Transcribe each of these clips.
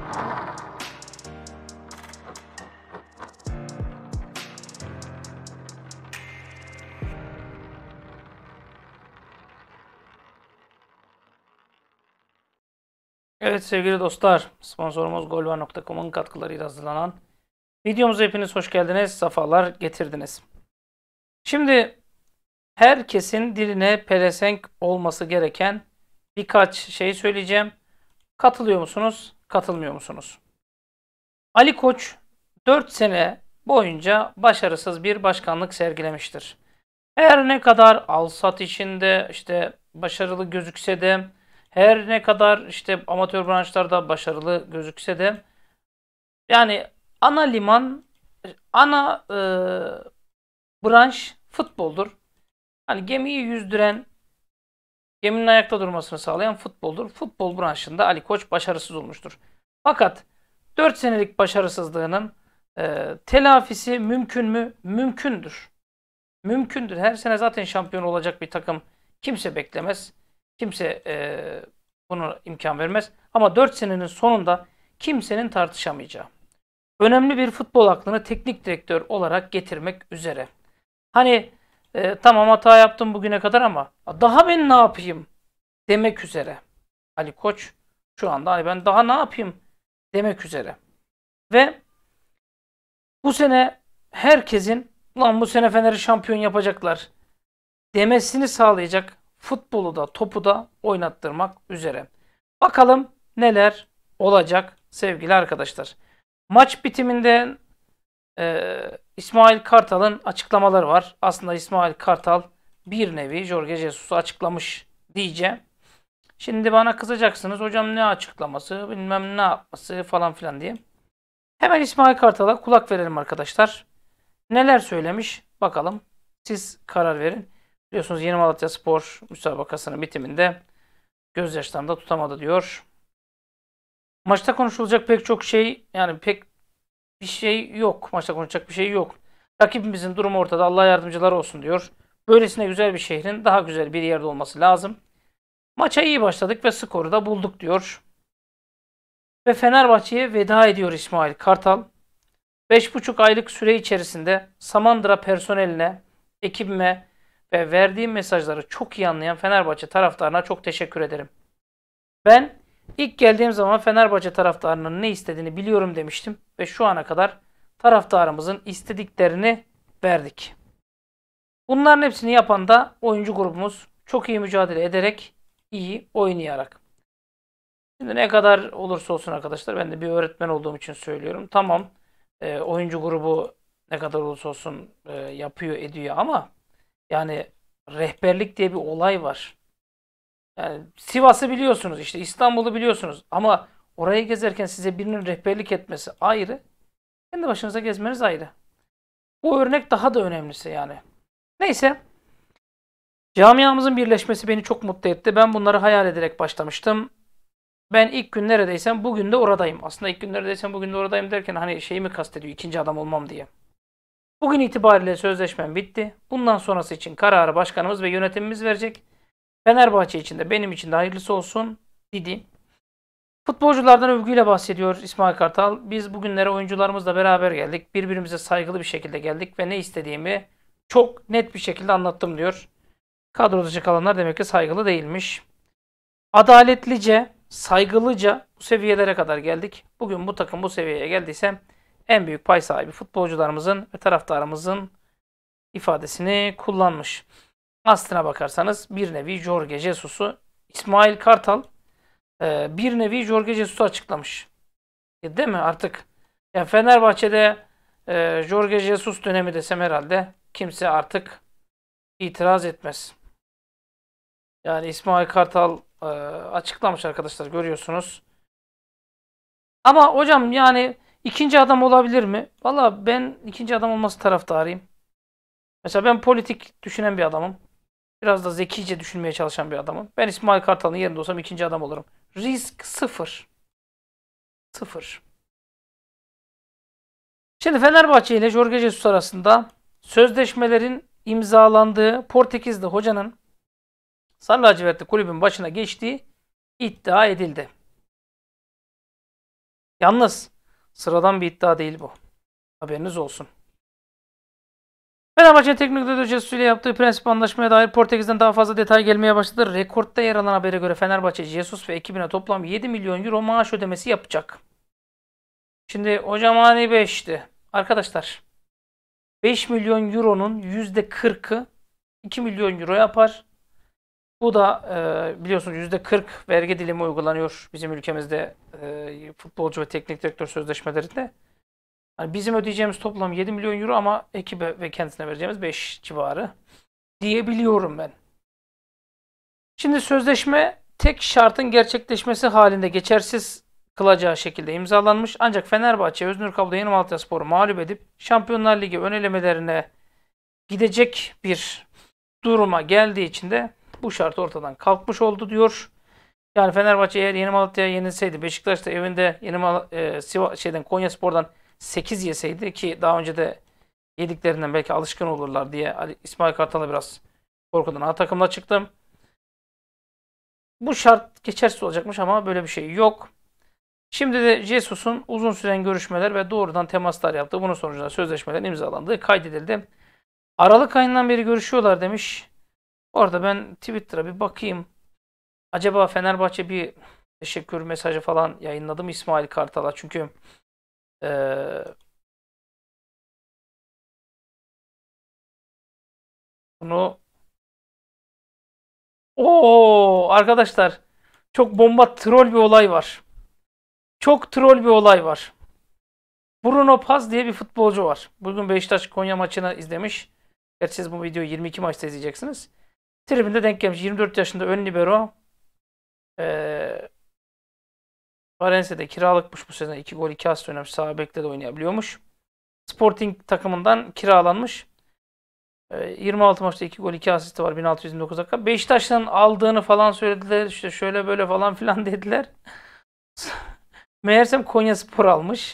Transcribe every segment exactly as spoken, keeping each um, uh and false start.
Evet sevgili dostlar, sponsorumuz golvar nokta com'un katkılarıyla hazırlanan videomuza hepiniz hoş geldiniz, sefalar getirdiniz. Şimdi herkesin diline pelesenk olması gereken birkaç şey söyleyeceğim. Katılıyor musunuz, katılmıyor musunuz? Ali Koç dört sene boyunca başarısız bir başkanlık sergilemiştir. Her ne kadar alsat içinde işte başarılı gözükse de, her ne kadar işte amatör branşlarda başarılı gözükse de, yani ana liman, ana e, branş futboldur. Hani gemiyi yüzdüren, geminin ayakta durmasını sağlayan futboldur. Futbol branşında Ali Koç başarısız olmuştur. Fakat dört senelik başarısızlığının e, telafisi mümkün mü? Mümkündür. Mümkündür. Her sene zaten şampiyon olacak bir takım kimse beklemez. Kimse e, bunu imkan vermez. Ama dört senenin sonunda kimsenin tartışamayacağı önemli bir futbol aklını teknik direktör olarak getirmek üzere. Hani e, tamam hata yaptım bugüne kadar ama daha ben ne yapayım demek üzere. Ali Koç şu anda hani ben daha ne yapayım demek üzere. Ve bu sene herkesin lan bu sene Fener'i şampiyon yapacaklar demesini sağlayacak futbolu da topu da oynattırmak üzere. Bakalım neler olacak sevgili arkadaşlar. Maç bitiminde e, İsmail Kartal'ın açıklamaları var. Aslında İsmail Kartal bir nevi Jorge Jesus'u açıklamış diyeceğim. Şimdi bana kızacaksınız. Hocam ne açıklaması, bilmem ne yapması falan filan diye. Hemen İsmail Kartal'a kulak verelim arkadaşlar. Neler söylemiş bakalım. Siz karar verin. Biliyorsunuz Yeni Malatyaspor müsabakasının bitiminde gözyaşlarında tutamadı diyor. Maçta konuşulacak pek çok şey, yani pek bir şey yok. Maçta konuşacak bir şey yok. Rakibimizin durumu ortada. Allah yardımcıları olsun diyor. Böylesine güzel bir şehrin daha güzel bir yerde olması lazım. Maça iyi başladık ve skoru da bulduk diyor. Ve Fenerbahçe'ye veda ediyor İsmail Kartal. beş buçuk aylık süre içerisinde Samandıra personeline, ekibime ve verdiğim mesajları çok iyi anlayan Fenerbahçe taraftarına çok teşekkür ederim. Ben ilk geldiğim zaman Fenerbahçe taraftarının ne istediğini biliyorum demiştim ve şu ana kadar taraftarımızın istediklerini verdik. Bunların hepsini yapan da oyuncu grubumuz, çok iyi mücadele ederek, iyi oynayarak. Şimdi ne kadar olursa olsun arkadaşlar, ben de bir öğretmen olduğum için söylüyorum. Tamam, e, oyuncu grubu ne kadar olursa olsun e, yapıyor ediyor ama yani rehberlik diye bir olay var. Yani Sivas'ı biliyorsunuz, işte İstanbul'u biliyorsunuz ama orayı gezerken size birinin rehberlik etmesi ayrı. Kendi başınıza gezmeniz ayrı. Bu örnek daha da önemlisi yani. Neyse. Camiamızın birleşmesi beni çok mutlu etti. Ben bunları hayal ederek başlamıştım. Ben ilk gün neredeysem bugün de oradayım. Aslında ilk gün neredeysem bugün de oradayım derken hani şeyi mi kastediyor, ikinci adam olmam diye. Bugün itibariyle sözleşmem bitti. Bundan sonrası için kararı başkanımız ve yönetimimiz verecek. Fenerbahçe için de benim için de hayırlısı olsun dedi. Futbolculardan övgüyle bahsediyor İsmail Kartal. Biz bugünlere oyuncularımızla beraber geldik. Birbirimize saygılı bir şekilde geldik ve ne istediğimi çok net bir şekilde anlattım diyor. Kadro dışı kalanlar demek ki saygılı değilmiş. Adaletlice, saygılıca bu seviyelere kadar geldik. Bugün bu takım bu seviyeye geldiyse en büyük pay sahibi futbolcularımızın ve taraftarımızın ifadesini kullanmış. Aslına bakarsanız bir nevi Jorge Jesus'u İsmail Kartal e, bir nevi Jorge Jesus'u açıklamış. E, değil mi artık? Yani Fenerbahçe'de e, Jorge Jesus dönemi desem herhalde kimse artık itiraz etmez. Yani İsmail Kartal e, açıklamış arkadaşlar, görüyorsunuz. Ama hocam yani ikinci adam olabilir mi? Valla ben ikinci adam olması taraftarıyım. Mesela ben politik düşünen bir adamım. Biraz da zekice düşünmeye çalışan bir adamım. Ben İsmail Kartal'ın yerinde olsam ikinci adam olurum. Risk sıfır. Sıfır. Şimdi Fenerbahçe ile Jorge Jesus arasında sözleşmelerin imzalandığı Portekizli hocanın Sarı lacivertli kulübün başına geçtiği iddia edildi. Yalnız sıradan bir iddia değil bu. Haberiniz olsun. Fenerbahçe Teknik Direktörü Jesus ile yaptığı prensip anlaşmaya dair Portekiz'den daha fazla detay gelmeye başladı. Rekortta yer alan habere göre Fenerbahçe Jesus ve ekibine toplam yedi milyon euro maaş ödemesi yapacak. Şimdi hocam hani beşti. Arkadaşlar beş milyon euronun yüzde kırkı iki milyon euro yapar. Bu da e, biliyorsunuz yüzde kırk vergi dilimi uygulanıyor bizim ülkemizde e, futbolcu ve teknik direktör sözleşmelerinde. Yani bizim ödeyeceğimiz toplam yedi milyon euro ama ekibe ve kendisine vereceğimiz beş civarı diyebiliyorum ben. Şimdi sözleşme tek şartın gerçekleşmesi halinde geçersiz kılacağı şekilde imzalanmış. Ancak Fenerbahçe Öznur Kablo Yeni Malatyaspor'u mağlup edip Şampiyonlar Ligi ön elemelerine gidecek bir duruma geldiği için de bu şart ortadan kalkmış oldu diyor. Yani Fenerbahçe eğer Yeni Malatya'ya yenilseydi, Beşiktaş da evinde Yeni Mal e, Siva şeyden Konyaspor'dan sekiz yeseydi ki daha önce de yediklerinden belki alışkın olurlar diye Ali, İsmail Kartal'a biraz korkudan A takımla çıktım. Bu şart geçersiz olacakmış ama böyle bir şey yok. Şimdi de Jesus'un uzun süren görüşmeler ve doğrudan temaslar yaptığı, bunun sonucunda sözleşmelerin imzalandığı kaydedildi. Aralık ayından beri görüşüyorlar demiş. Orada ben Twitter'a bir bakayım. Acaba Fenerbahçe bir teşekkür mesajı falan yayınladı mı İsmail Kartal'a? Çünkü ee, bunu Oo arkadaşlar çok bomba troll bir olay var. Çok troll bir olay var. Bruno Paz diye bir futbolcu var. Bugün Beşiktaş Konya maçını izlemiş. Gerçi siz bu videoyu yirmi iki maçta izleyeceksiniz. Tribünde denk gelmiş. yirmi dört yaşında ön libero. Ee, Valencia'da kiralıkmış bu sezon. iki gol iki asist oynamış. Sağ bekte de oynayabiliyormuş. Sporting takımından kiralanmış. Ee, yirmi altı maçta iki gol iki asisti var. bin altı yüz yirmi dokuz dakika. Beşiktaş'tan aldığını falan söylediler. İşte şöyle böyle falan filan dediler. Meğersem Konyaspor almış.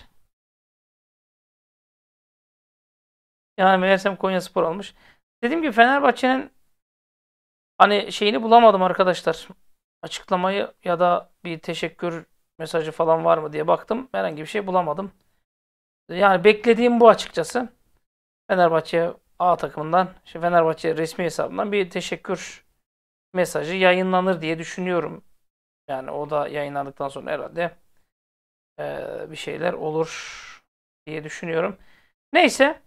Yani meğersem Konyaspor almış. Dediğim gibi Fenerbahçe'nin hani şeyini bulamadım arkadaşlar. Açıklamayı ya da bir teşekkür mesajı falan var mı diye baktım. Herhangi bir şey bulamadım. Yani beklediğim bu açıkçası. Fenerbahçe A takımından, işte Fenerbahçe resmi hesabından bir teşekkür mesajı yayınlanır diye düşünüyorum. Yani o da yayınlandıktan sonra herhalde e, bir şeyler olur diye düşünüyorum. Neyse.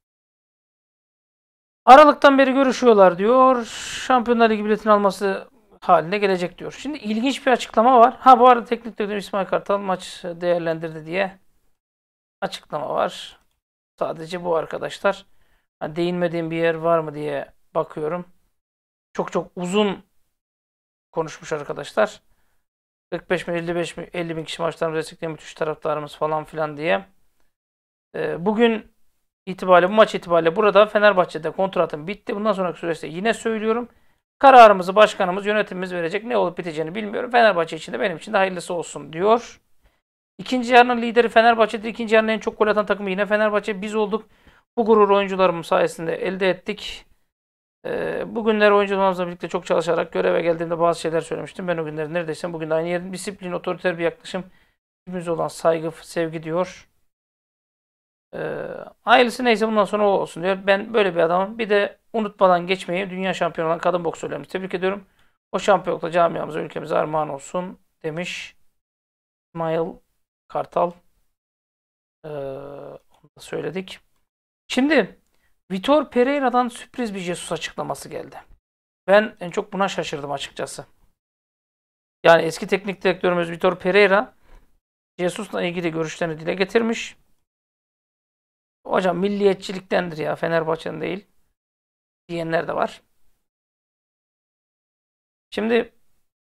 Aralıktan beri görüşüyorlar diyor. Şampiyonlar Ligi biletini alması haline gelecek diyor. Şimdi ilginç bir açıklama var. Ha bu arada teknik direktör İsmail Kartal maç değerlendirdi diye açıklama var. Sadece bu arkadaşlar. Ha, değinmediğim bir yer var mı diye bakıyorum. Çok çok uzun konuşmuş arkadaşlar. kırk beş bin elli beş bin elli bin kişi maçlarımızı destekleyen müthiş taraftarımız falan filan diye. Ee, bugün itibariyle bu maç itibariyle burada Fenerbahçe'de kontratım bitti. Bundan sonraki süreçte yine söylüyorum. Kararımızı başkanımız, yönetimimiz verecek. Ne olup biteceğini bilmiyorum. Fenerbahçe için de benim için de hayırlısı olsun diyor. İkinci yarının lideri Fenerbahçe'dir. İkinci yarının en çok gol atan takımı yine Fenerbahçe. Biz olduk. Bu gurur oyuncularımız sayesinde elde ettik. Ee, bugünler oyuncularımızla birlikte çok çalışarak göreve geldiğimde bazı şeyler söylemiştim. Ben o günleri neredeyse bugün de aynı yerin disiplin, otoriter bir yaklaşım, birbirimize olan saygı, sevgi diyor. Ee, hayırlısı neyse bundan sonra o olsun diyor. Ben böyle bir adamım. Bir de unutmadan geçmeyi dünya şampiyonu olan kadın boksörlerimizi tebrik ediyorum. O şampiyonlukla camiamıza, ülkemize armağan olsun demiş İsmail Kartal. Ee, onu da söyledik. Şimdi Vitor Pereira'dan sürpriz bir Jesus açıklaması geldi. Ben en çok buna şaşırdım açıkçası. Yani eski teknik direktörümüz Vitor Pereira Jesus'la ilgili görüşlerini dile getirmiş. Hocam milliyetçiliktendir ya, Fenerbahçe'nin değil diyenler de var. Şimdi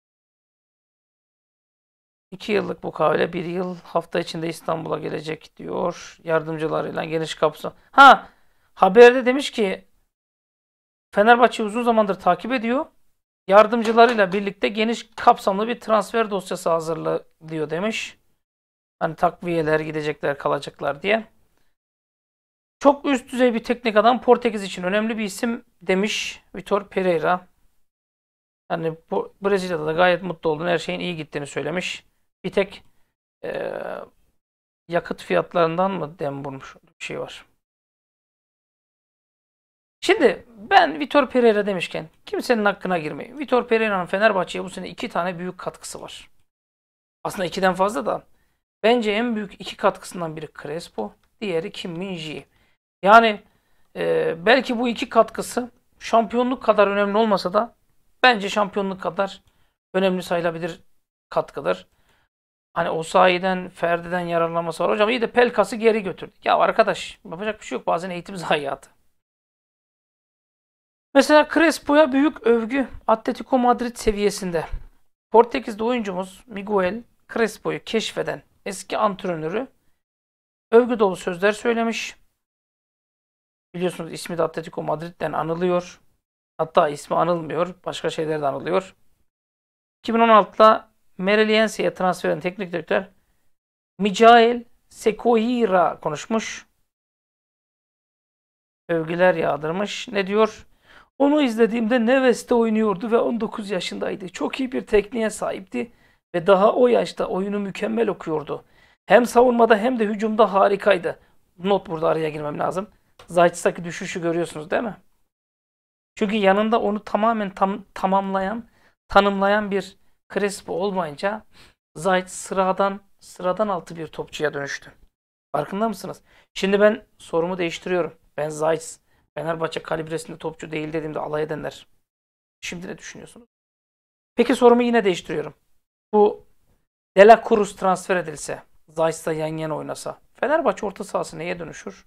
iki yıllık mukavele bir yıl hafta içinde İstanbul'a gelecek diyor. Yardımcılarıyla geniş kapsam. Ha, haberde demiş ki Fenerbahçe uzun zamandır takip ediyor. Yardımcılarıyla birlikte geniş kapsamlı bir transfer dosyası hazırlıyor demiş. Hani takviyeler gidecekler, kalacaklar diye. Çok üst düzey bir teknik adam, Portekiz için önemli bir isim demiş Vitor Pereira. Yani bu Brezilya'da da gayet mutlu olduğunu, her şeyin iyi gittiğini söylemiş. Bir tek e, yakıt fiyatlarından mı dem vurmuş? Bir şey var. Şimdi ben Vitor Pereira demişken kimsenin hakkına girmeyin. Vitor Pereira'nın Fenerbahçe'ye bu sene iki tane büyük katkısı var. Aslında ikiden fazla da. Bence en büyük iki katkısından biri Crespo, diğeri Kim Min-jae. Yani e, belki bu iki katkısı şampiyonluk kadar önemli olmasa da bence şampiyonluk kadar önemli sayılabilir katkıdır. Hani o sayeden Ferdi'den yararlanması var. Hocam iyi de Pelkas'ı geri götürdü. Ya arkadaş yapacak bir şey yok. Bazen eğitim zayiatı. Mesela Crespo'ya büyük övgü Atletico Madrid seviyesinde. Portekiz'de oyuncumuz Miguel Crespo'yu keşfeden eski antrenörü övgü dolu sözler söylemiş. Biliyorsunuz ismi de Atletico Madrid'den anılıyor. Hatta ismi anılmıyor. Başka şeyler de anılıyor. iki bin on altıda Mereliense'ye transfer eden teknik direktör Michael Secoeira konuşmuş. Övgüler yağdırmış. Ne diyor? Onu izlediğimde Neves'te oynuyordu ve on dokuz yaşındaydı. Çok iyi bir tekniğe sahipti ve daha o yaşta oyunu mükemmel okuyordu. Hem savunmada hem de hücumda harikaydı. Not burada araya girmem lazım. Zayt'taki düşüşü görüyorsunuz değil mi? Çünkü yanında onu tamamen tam, tamamlayan, tanımlayan bir Crespo olmayınca Zayt sıradan sıradan altı bir topçuya dönüştü. Farkında mısınız? Şimdi ben sorumu değiştiriyorum. Ben Zayt Fenerbahçe kalibresinde topçu değil dediğimde alay edenler. Şimdi ne düşünüyorsunuz? Peki sorumu yine değiştiriyorum. Bu De La Cruz transfer edilse, Zayt'la yan yana oynasa Fenerbahçe orta sahası neye dönüşür?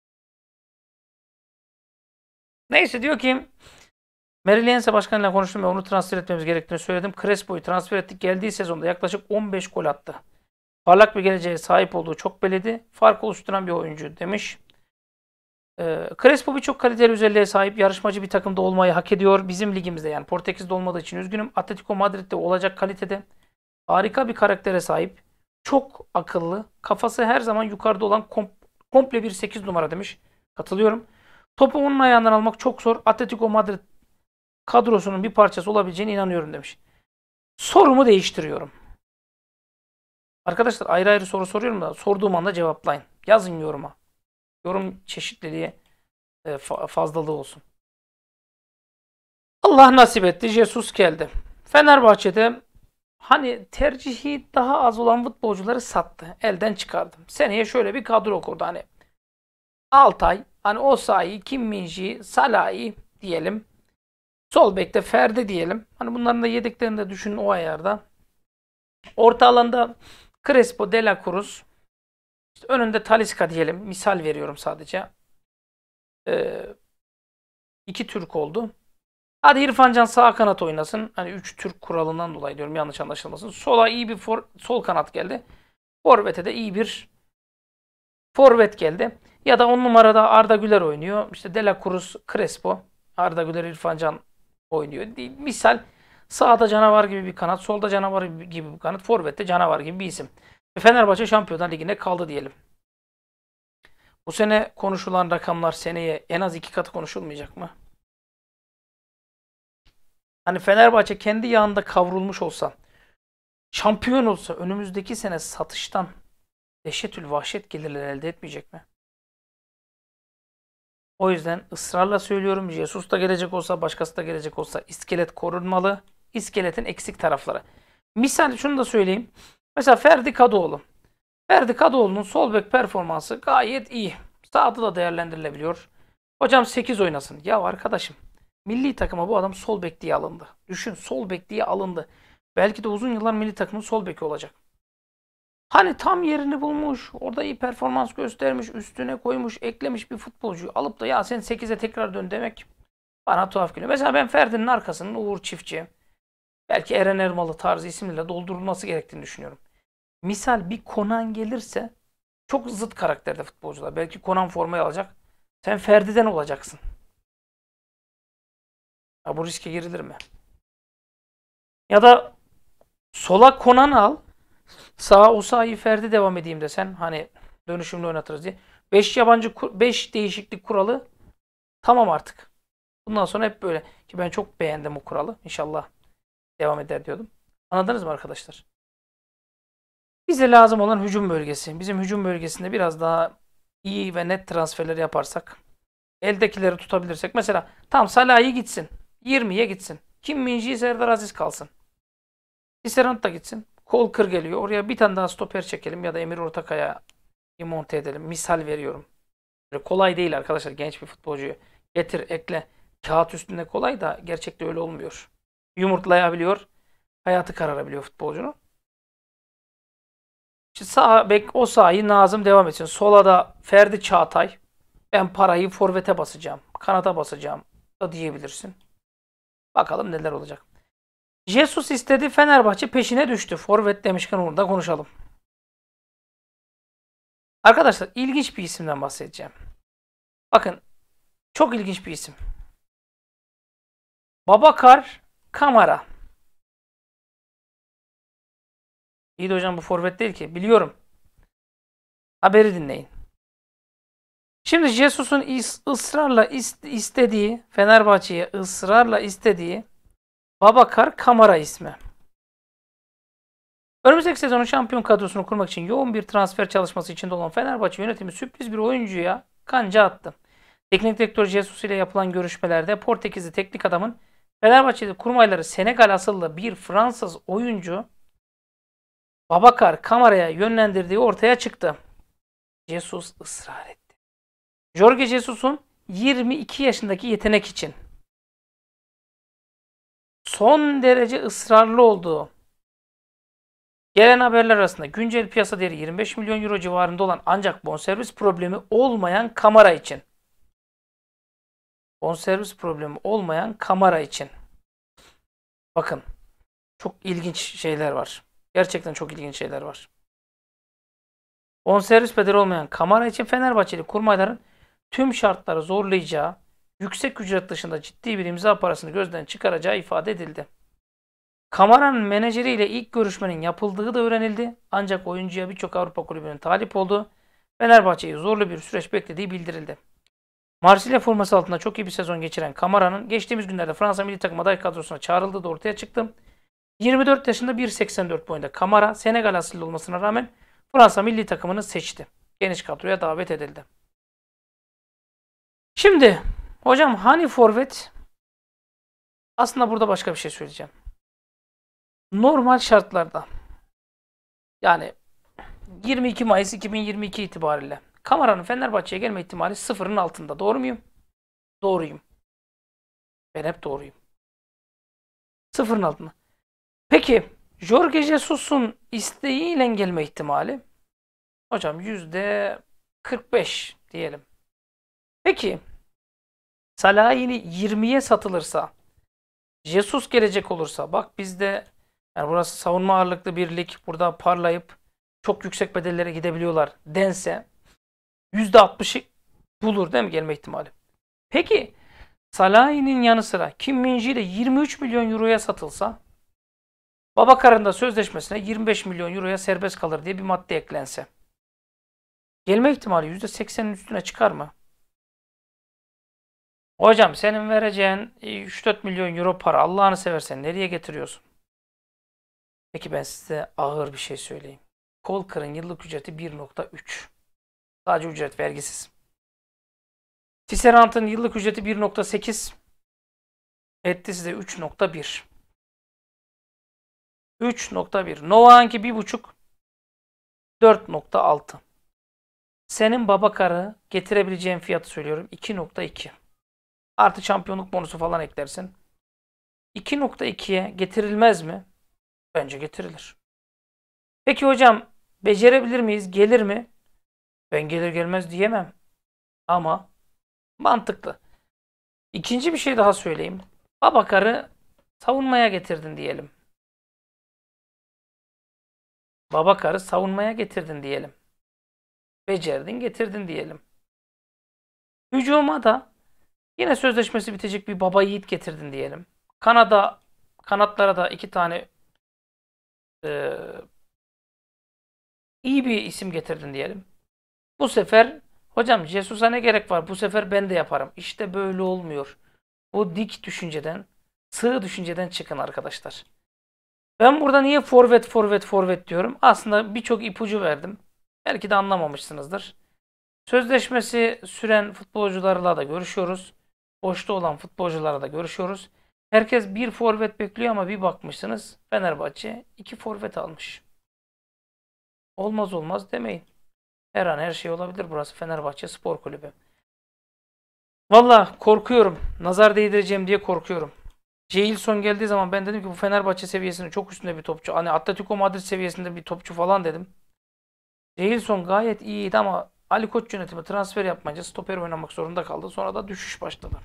Neyse diyor ki Meriliense başkanıyla konuştum ve onu transfer etmemiz gerektiğini söyledim. Crespo'yu transfer ettik. Geldiği sezonda yaklaşık on beş gol attı. Parlak bir geleceğe sahip olduğu çok belliydi. Fark oluşturan bir oyuncu demiş. Ee, Crespo birçok kaliteli özelliğe sahip yarışmacı bir takımda olmayı hak ediyor. Bizim ligimizde yani Portekiz'de olmadığı için üzgünüm. Atletico Madrid'de olacak kalitede. Harika bir karaktere sahip. Çok akıllı. Kafası her zaman yukarıda olan kom komple bir sekiz numara demiş. Katılıyorum. Topu onun ayağından almak çok zor. Atletico Madrid kadrosunun bir parçası olabileceğine inanıyorum demiş. Sorumu değiştiriyorum. Arkadaşlar ayrı ayrı soru soruyorum da sorduğum anda cevaplayın. Yazın yoruma. Yorum çeşitliliği e, fazlalığı olsun. Allah nasip etti. Jesus geldi. Fenerbahçe'de hani tercihi daha az olan futbolcuları sattı. Elden çıkardım. Seneye şöyle bir kadro kurdu. Hani Altay, hani Osayi, Kim Min-jae, Salahi diyelim. Sol bekte Ferdi diyelim. Hani bunların da yedeklerini de düşünün o ayarda. Orta alanda Crespo, De La Cruz. İşte önünde Talisca diyelim. Misal veriyorum sadece. Ee, iki Türk oldu. Hadi İrfan Can sağ kanat oynasın. Hani üç Türk kuralından dolayı diyorum yanlış anlaşılmasın. Sola iyi bir for, sol kanat geldi. Forvet'e de iyi bir forvet geldi. Ya da on numarada Arda Güler oynuyor. İşte De La Cruz, Crespo. Arda Güler, İrfan Can oynuyor. Misal sağda canavar gibi bir kanat, solda canavar gibi bir kanat, forvette canavar gibi bir isim. Fenerbahçe Şampiyonlar Ligi'ne kaldı diyelim. Bu sene konuşulan rakamlar seneye en az iki katı konuşulmayacak mı? Hani Fenerbahçe kendi yağında kavrulmuş olsa, şampiyon olsa önümüzdeki sene satıştan dehşetül vahşet gelirler elde etmeyecek mi? O yüzden ısrarla söylüyorum. Jesus da gelecek olsa, başkası da gelecek olsa iskelet korunmalı. İskeletin eksik tarafları. Misal şunu da söyleyeyim. Mesela Ferdi Kadıoğlu. Ferdi Kadıoğlu'nun sol bek performansı gayet iyi. Sağda da değerlendirilebiliyor. Hocam sekiz oynasın. Ya arkadaşım, milli takıma bu adam sol bek diye alındı. Düşün, sol bek diye alındı. Belki de uzun yıllar milli takımın sol beki olacak. Hani tam yerini bulmuş, orada iyi performans göstermiş, üstüne koymuş, eklemiş bir futbolcuyu alıp da ya sen sekize tekrar dön demek bana tuhaf geliyor. Mesela ben Ferdi'nin arkasının Uğur Çiftçi, belki Eren Ermalı tarzı isimle doldurulması gerektiğini düşünüyorum. Misal bir Konan gelirse çok zıt karakterde futbolcular. Belki Konan formayı alacak. Sen Ferdi'den olacaksın. Ya bu riske girilir mi? Ya da sola Konan al. Sağa Osayi Ferdi devam edeyim desen. Hani dönüşümlü oynatırız diye. beş yabancı beş değişiklik kuralı tamam artık. Bundan sonra hep böyle. Ki ben çok beğendim o kuralı. İnşallah devam eder diyordum. Anladınız mı arkadaşlar? Bize lazım olan hücum bölgesi. Bizim hücum bölgesinde biraz daha iyi ve net transferler yaparsak, eldekileri tutabilirsek. Mesela tam Salah'ı gitsin. yirmiye gitsin. Kim Min-ji, Serdar Aziz kalsın. Tisserand da gitsin. Kolkır geliyor. Oraya bir tane daha stoper çekelim ya da Emir Ortakaya'yı monte edelim. Misal veriyorum. Böyle kolay değil arkadaşlar, genç bir futbolcuyu getir ekle. Kağıt üstünde kolay da gerçekte öyle olmuyor. Yumurtlayabiliyor. Hayatı kararabiliyor futbolcunun. İşte sağ bek o sahayı Nazım devam etsin. Sola da Ferdi Çağatay. Ben parayı forvete basacağım. Kanata basacağım da diyebilirsin. Bakalım neler olacak. Jesus istedi. Fenerbahçe peşine düştü. Forvet demişken onu da konuşalım. Arkadaşlar ilginç bir isimden bahsedeceğim. Bakın çok ilginç bir isim. Babakar Kamara. İyi de hocam bu forvet değil ki. Biliyorum. Haberi dinleyin. Şimdi Jesus'un ısrarla istediği, Fenerbahçe'ye ısrarla istediği Babakar Kamara ismi. Önümüzdeki sezonun şampiyon kadrosunu kurmak için yoğun bir transfer çalışması içinde olan Fenerbahçe yönetimi sürpriz bir oyuncuya kanca attı. Teknik direktör Jesus ile yapılan görüşmelerde Portekizli teknik adamın Fenerbahçe'de kurmayları Senegal asıllı bir Fransız oyuncu Babakar Kamara'ya yönlendirdiği ortaya çıktı. Jesus ısrar etti. Jorge Jesus'un yirmi iki yaşındaki yetenek için son derece ısrarlı olduğu gelen haberler arasında güncel piyasa değeri yirmi beş milyon euro civarında olan ancak bonservis problemi olmayan Kamara için bonservis problemi olmayan Kamara için bakın çok ilginç şeyler var. Gerçekten çok ilginç şeyler var. Bonservis bedeli olmayan Kamara için Fenerbahçeli kurmayların tüm şartları zorlayacağı, yüksek ücret dışında ciddi bir imza parasını gözden çıkaracağı ifade edildi. Kamara'nın menajeriyle ilk görüşmenin yapıldığı da öğrenildi. Ancak oyuncuya birçok Avrupa kulübünün talip olduğu, Fenerbahçe'yi zorlu bir süreç beklediği bildirildi. Marsilya forması altında çok iyi bir sezon geçiren Kamara'nın geçtiğimiz günlerde Fransa milli takım aday kadrosuna çağrıldığı da ortaya çıktı. yirmi dört yaşında bir seksen dört boyunda Kamara, Senegal asıllı olmasına rağmen Fransa milli takımını seçti. Geniş kadroya davet edildi. Şimdi hocam hani forvet? Aslında burada başka bir şey söyleyeceğim. Normal şartlarda yani yirmi iki Mayıs iki bin yirmi iki itibariyle Kamara'nın Fenerbahçe'ye gelme ihtimali sıfırın altında. Doğru muyum? Doğruyum. Ben hep doğruyum. Sıfırın altında. Peki Jorge Jesus'un isteğiyle gelme ihtimali hocam yüzde kırk beş diyelim. Peki Salah yine yirmiye satılırsa, Jesus gelecek olursa, bak bizde yani burası savunma ağırlıklı bir lig, burada parlayıp çok yüksek bedellere gidebiliyorlar dense yüzde altmışı bulur değil mi gelme ihtimali? Peki Salah'ın yanı sıra Kim Min-ji de yirmi üç milyon euroya satılsa, Babakar'ın da sözleşmesine yirmi beş milyon euroya serbest kalır diye bir madde eklense, gelme ihtimali yüzde seksenin üstüne çıkar mı? Hocam senin vereceğin üç dört milyon euro para Allah'ını seversen nereye getiriyorsun? Peki ben size ağır bir şey söyleyeyim. Kolkır'ın yıllık ücreti bir nokta üç. Sadece ücret vergisiz. Tisserand'ın yıllık ücreti bir nokta sekiz. Etti size üç nokta bir. üç nokta bir. Nova'nınki bir buçuk. dört nokta altı. Senin Babakar'ı getirebileceğin fiyatı söylüyorum. iki nokta iki. Artı şampiyonluk bonusu falan eklersin. iki nokta ikiye getirilmez mi? Bence getirilir. Peki hocam becerebilir miyiz? Gelir mi? Ben gelir gelmez diyemem. Ama mantıklı. İkinci bir şey daha söyleyeyim. Babakar'ı savunmaya getirdin diyelim. Babakar'ı savunmaya getirdin diyelim. Becerdin getirdin diyelim. Hücuma da yine sözleşmesi bitecek bir baba yiğit getirdin diyelim. Kanada kanatlara da iki tane e, iyi bir isim getirdin diyelim. Bu sefer hocam Jesus'a ne gerek var? Bu sefer ben de yaparım. İşte böyle olmuyor. Bu dik düşünceden, sığ düşünceden çıkın arkadaşlar. Ben burada niye forvet forvet forvet diyorum? Aslında birçok ipucu verdim. Belki de anlamamışsınızdır. Sözleşmesi süren futbolcularla da görüşüyoruz. Boşta olan futbolcularla da görüşüyoruz. Herkes bir forvet bekliyor ama bir bakmışsınız Fenerbahçe iki forvet almış. Olmaz olmaz demeyin. Her an her şey olabilir. Burası Fenerbahçe Spor Kulübü. Valla korkuyorum. Nazar değdireceğim diye korkuyorum. Jailson geldiği zaman ben dedim ki bu Fenerbahçe seviyesinin çok üstünde bir topçu. Hani Atletico Madrid seviyesinde bir topçu falan dedim. Jailson gayet iyiydi ama Ali Koç yönetimi transfer yapmayınca stoper oynamak zorunda kaldı. Sonra da düşüş başladı.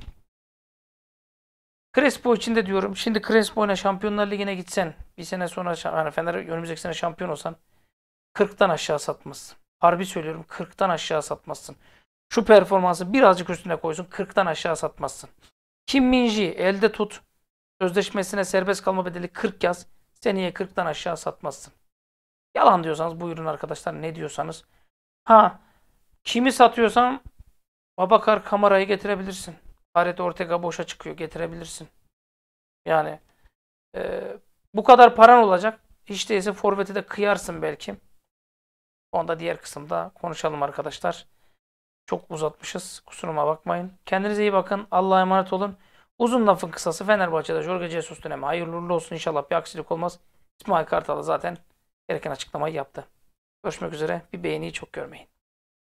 Crespo için de diyorum. Şimdi Crespo ile Şampiyonlar Ligi'ne gitsen bir sene sonra yani Fener önümüzdeki sene şampiyon olsan kırktan aşağı satmazsın. Harbi söylüyorum kırktan aşağı satmazsın. Şu performansı birazcık üstüne koysun kırktan aşağı satmazsın. Kim Min-ji elde tut. Sözleşmesine serbest kalma bedeli kırk yaz. Seneye kırktan aşağı satmazsın. Yalan diyorsanız buyurun arkadaşlar ne diyorsanız. Ha kimi satıyorsan Babakar Kamara'yı getirebilirsin. Haret Ortega boşa çıkıyor getirebilirsin. Yani e, bu kadar paran olacak. Hiç değilse forveti de kıyarsın belki. Onda diğer kısımda konuşalım arkadaşlar. Çok uzatmışız. Kusuruma bakmayın. Kendinize iyi bakın. Allah'a emanet olun. Uzun lafın kısası Fenerbahçe'de Jorge Jesus dönemi. Hayırlı uğurlu olsun inşallah. Bir aksilik olmaz. İsmail Kartal zaten gereken açıklamayı yaptı. Görüşmek üzere. Bir beğeniyi çok görmeyin.